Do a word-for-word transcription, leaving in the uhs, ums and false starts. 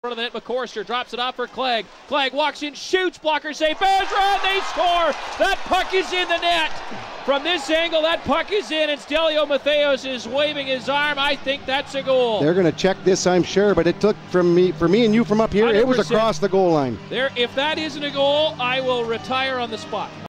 Front of the net, McCorster drops it off for Clegg. Clegg walks in, shoots, blocker save, Bergeron, they score! That puck is in the net! From this angle, that puck is in, and Stelio Matheos is waving his arm. I think that's a goal. They're going to check this, I'm sure, but it took from me, for me and you from up here, one hundred percent. It was across the goal line. There, if that isn't a goal, I will retire on the spot.